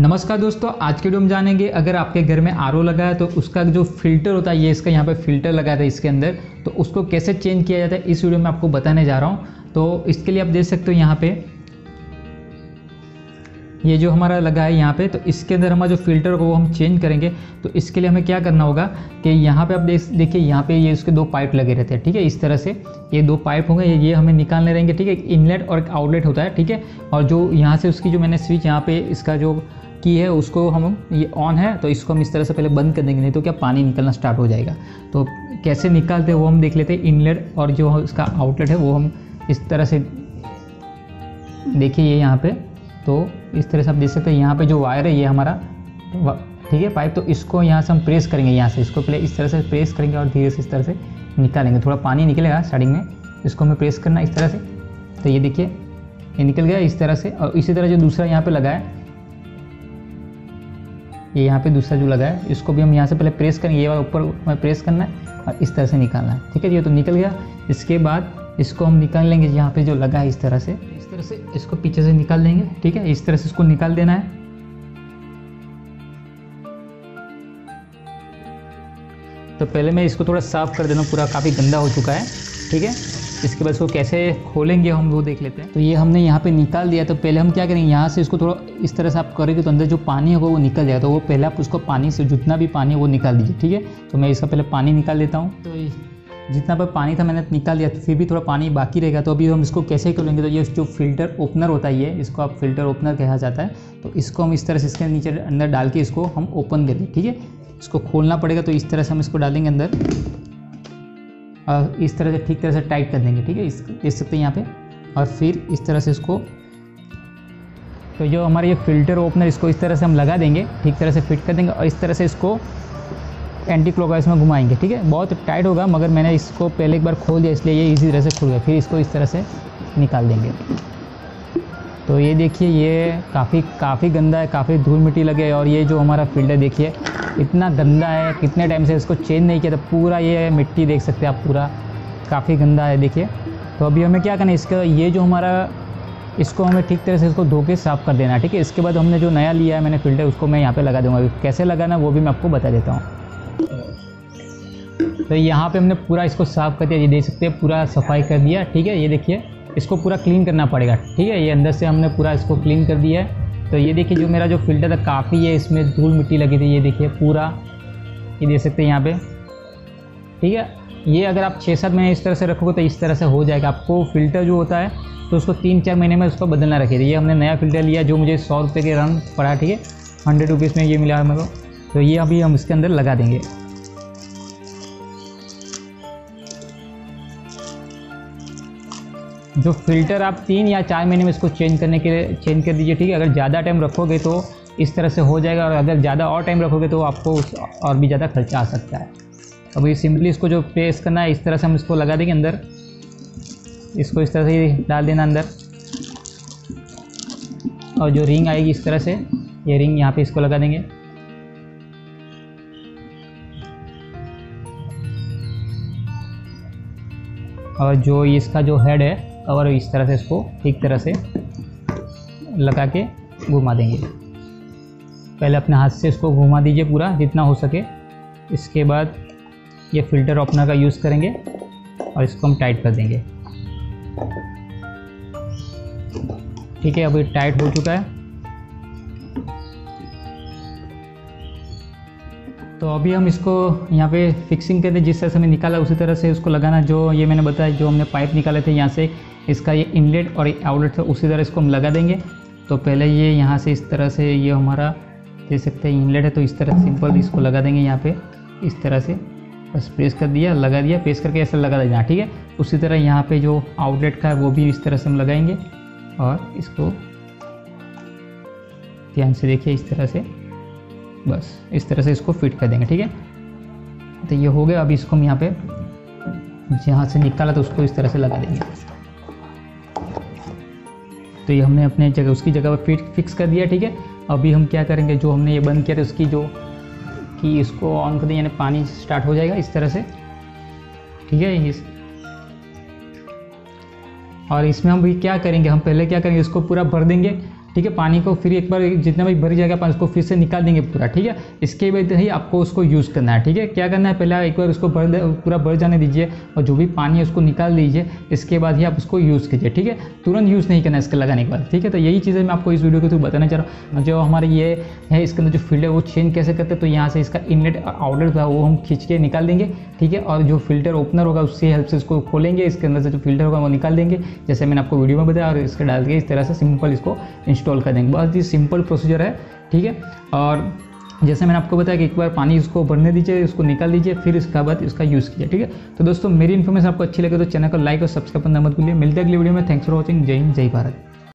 नमस्कार दोस्तों, आज के वीडियो में जानेंगे अगर आपके घर में आरओ लगा है तो उसका जो फिल्टर होता है, ये इसका यहाँ पे फिल्टर लगा था इसके अंदर, तो उसको कैसे चेंज किया जाता है इस वीडियो में आपको बताने जा रहा हूँ। तो इसके लिए आप देख सकते हो यहाँ पे ये जो हमारा लगा है यहाँ पे, तो इसके अंदर हमारा जो फिल्टर होगा वो हम चेंज करेंगे। तो इसके लिए हमें क्या करना होगा कि यहाँ पे आप देखिए यहाँ पे ये इसके दो पाइप लगे रहते हैं, ठीक है। इस तरह से ये दो पाइप होंगे, ये हमें निकालने रहेंगे, ठीक है। एक इनलेट और एक आउटलेट होता है, ठीक है। और जो यहाँ से उसकी जो मैंने स्विच यहाँ पे इसका जो की है उसको हम ये ऑन है, तो इसको हम इस तरह से पहले बंद कर देंगे, नहीं तो क्या पानी निकलना स्टार्ट हो जाएगा। तो कैसे निकालते हैं वो हम देख लेते हैं। इनलेट और जो इसका आउटलेट है वो हम इस तरह से देखिए ये यहाँ पे, तो इस तरह से आप देख सकते हैं यहाँ पे जो वायर है ये हमारा, ठीक है, पाइप। तो इसको यहाँ से हम प्रेस करेंगे, यहाँ से इसको पहले इस तरह से प्रेस करेंगे और धीरे से इस तरह से निकालेंगे। थोड़ा पानी निकलेगा स्टार्टिंग में, इसको हमें प्रेस करना इस तरह से। तो ये देखिए ये निकल गया इस तरह से। और इसी तरह जो दूसरा यहाँ पे लगा है, ये यहाँ पे दूसरा जो लगा है, इसको भी हम यहाँ से पहले प्रेस करेंगे, ये वाला ऊपर हमें प्रेस करना है और इस तरह से निकालना है, ठीक है। ये तो निकल गया। इसके बाद इसको हम निकाल लेंगे, यहाँ पे जो लगा है इस तरह से इसको पीछे से निकाल देंगे, ठीक है। इस तरह से इसको निकाल देना है। तो पहले मैं इसको थोड़ा साफ कर देता हूँ, पूरा काफ़ी गंदा हो चुका है, ठीक है। इसके बाद इसको कैसे खोलेंगे हम वो देख लेते हैं। तो ये हमने यहाँ पे निकाल दिया। तो पहले हम क्या करेंगे, यहाँ से इसको थोड़ा इस तरह से आप करेंगे तो अंदर जो पानी होगा वो निकल जाएगा। तो वो पहले आप उसको पानी से जितना भी पानी है वो निकाल दीजिए, ठीक है। तो मैं इसका पहले पानी निकाल देता हूँ। तो जितना पर पानी था मैंने निकाल दिया, तो फिर भी थोड़ा पानी बाकी रहेगा। तो अभी हम इसको कैसे करेंगे, तो ये जो फिल्टर ओपनर होता है, ये इसको आप फिल्टर ओपनर कहा जाता है। तो इसको हम इस तरह से इसके नीचे अंदर डाल के इसको हम ओपन कर दें, ठीक है। इसको खोलना पड़ेगा। तो इस तरह से हम इसको डालेंगे अंदर और इस तरह से ठीक तरह से टाइट कर देंगे, ठीक है। इस देख सकते हैं यहाँ पे। और फिर इस तरह से इसको, तो जो हमारा ये फिल्टर ओपनर, इसको इस तरह से हम लगा देंगे, ठीक तरह से फिट कर देंगे और इस तरह से इसको एंटी क्लॉकवाइज में घुमाएंगे, ठीक है। बहुत टाइट होगा, मगर मैंने इसको पहले एक बार खोल दिया इसलिए ये इसी तरह से खुल गया। फिर इसको इस तरह से निकाल देंगे। तो ये देखिए ये काफ़ी गंदा है, काफ़ी धूल मिट्टी लगे। और ये जो हमारा फिल्टर देखिए इतना गंदा है, कितने टाइम से इसको चेंज नहीं किया था। पूरा ये मिट्टी देख सकते हैं आप, पूरा काफ़ी गंदा है, देखिए। तो अभी हमें क्या करना है, इसका ये जो हमारा, इसको हमें ठीक तरह से इसको धो के साफ़ कर देना है, ठीक है। इसके बाद हमने जो नया लिया है मैंने फिल्टर, उसको मैं यहाँ पे लगा दूँगा। कैसे लगाना वो भी मैं आपको बता देता हूँ। तो यहाँ पे हमने पूरा इसको साफ़ कर दिया, ये देख सकते हैं पूरा सफाई कर दिया, ठीक है। ये देखिए इसको पूरा क्लीन करना पड़ेगा, ठीक है। ये अंदर से हमने पूरा इसको क्लीन कर दिया है। तो ये देखिए जो मेरा जो फिल्टर था काफ़ी है, इसमें धूल मिट्टी लगी थी, ये देखिए पूरा, ये देख सकते हैं यहाँ पे, ठीक है। ये अगर आप 6-7 महीने इस तरह से रखोगे तो इस तरह से हो जाएगा। आपको फिल्टर जो होता है तो उसको 3-4 महीने में उसको बदलना रखिए। ये हमने नया फिल्टर लिया जो मुझे 100 रुपये के रन पड़ा, ठीक है। 100 रुपीज़ में ये मिला मेरे को। तो ये अभी हम इसके अंदर लगा देंगे। जो फिल्टर आप 3 या 4 महीने में इसको चेंज करने के लिए चेंज कर दीजिए, ठीक है। अगर ज़्यादा टाइम रखोगे तो इस तरह से हो जाएगा, और अगर ज़्यादा और टाइम रखोगे तो आपको और भी ज़्यादा खर्चा आ सकता है। अभी सिंपली इसको जो प्रेस करना है, इस तरह से हम इसको लगा देंगे अंदर, इसको इस तरह से डाल देना अंदर। और जो रिंग आएगी इस तरह से, ये रिंग यहाँ पे इसको लगा देंगे। और जो इसका जो हेड है कवर, इस तरह से इसको ठीक तरह से लगा के घुमा देंगे। पहले अपने हाथ से इसको घुमा दीजिए पूरा जितना हो सके। इसके बाद ये फिल्टर ओपनर का यूज़ करेंगे और इसको हम टाइट कर देंगे, ठीक है। अभी टाइट हो चुका है। तो अभी हम इसको यहाँ पे फिक्सिंग करते, जिस तरह से हमें निकाला उसी तरह से उसको लगाना। जो ये मैंने बताया, जो हमने पाइप निकाले थे यहाँ से, इसका ये इनलेट और आउटलेट था, उसी तरह इसको हम लगा देंगे। तो पहले ये यहाँ से इस तरह से, ये हमारा देख सकते हैं इनलेट है, तो इस तरह सिंपल इसको लगा देंगे यहाँ पे इस तरह से। बस प्रेस कर दिया, लगा दिया, प्रेस करके ऐसा लगा देना, ठीक है। उसी तरह यहाँ पे जो आउटलेट का है वो भी इस तरह से हम लगाएंगे और इसको ध्यान से देखिए इस तरह से, बस इस तरह से इसको फिट कर देंगे, ठीक है। तो ये हो गया। अभी इसको हम यहाँ पे जहाँ से निकाला तो उसको इस तरह से लगा देंगे। तो ये हमने अपने जगह, उसकी जगह पर फिक्स कर दिया, ठीक है। अभी हम क्या करेंगे, जो हमने ये बंद किया था उसकी जो कि इसको ऑन कर दें, यानी पानी स्टार्ट हो जाएगा इस तरह से, ठीक है। और इसमें हम भी क्या करेंगे, हम पहले क्या करेंगे, इसको पूरा भर देंगे ठीक है। पानी को फिर एक बार जितना भी भर जाएगा पानी उसको फिर से निकाल देंगे पूरा, ठीक है। इसके बाद ही आपको उसको यूज़ करना है, ठीक है। क्या करना है, पहले एक बार उसको पूरा भर जाने दीजिए और जो भी पानी है उसको निकाल दीजिए। इसके बाद ही आप उसको यूज़ कीजिए, ठीक है। तुरंत यूज़ नहीं करना इसके लगाने के बाद, ठीक है। तो यही चीज़ें मैं आपको इस वीडियो के थ्रू बताना चाह रहा हूँ। जो हमारे ये है इसके अंदर जो फिल्टर वो चेंज कैसे करते हैं, तो यहाँ से इसका इनलेट आउटलेट था वो हम खींच के निकाल देंगे, ठीक है। और जो फिल्टर ओपनर होगा उससे हेल्प से इसको खोलेंगे, इसके अंदर से जो फिल्टर होगा वो निकाल देंगे, जैसे मैंने आपको वीडियो में बताया, और इसके डाल के इस तरह से सिंपल इसको इंस्टॉल कर देंगे। बहुत ही सिंपल प्रोसीजर है, ठीक है। और जैसे मैंने आपको बताया कि एक बार पानी उसको भरने दीजिए, उसको निकाल दीजिए, फिर इसके बाद इसका यूज़ कीजिए, ठीक है। तो दोस्तों मेरी इन्फॉर्मेशन आपको अच्छी लगे तो चैनल को लाइक और सब्सक्राइब करना मत भूलिए। मिलते हैं अगली वीडियो में। Thanks for watching. जय हिंद, जय भारत।